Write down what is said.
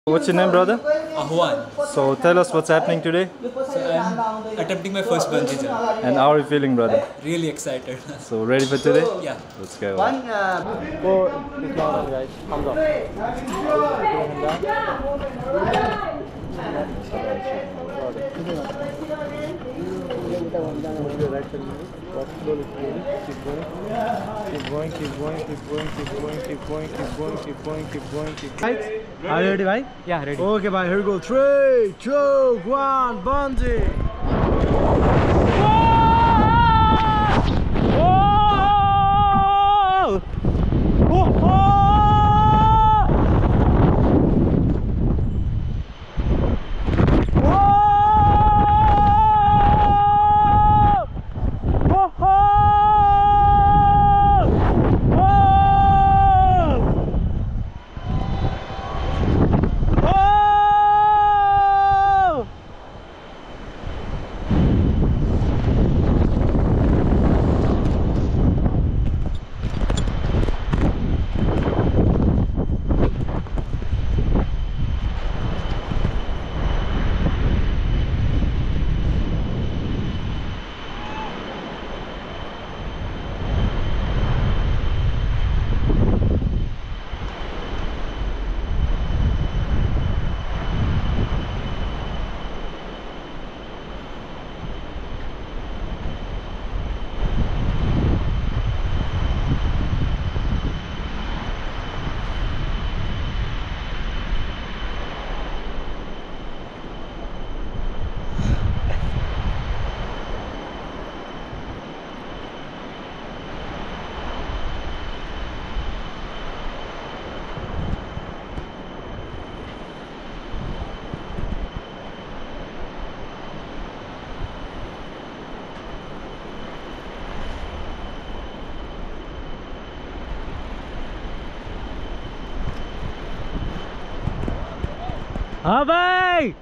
What's your name, brother? Ahwan. So tell us what's happening today. So I'm attempting my first bungee jump. And how are you feeling, brother? Really excited. So ready for today? Yeah. Let's go. Go this down, guys. Thumbs up. Right? Are you ready, bhai? Yeah, ready. Okay, bhai. Here we go. 3, 2, 1, bungee. हाँ भाई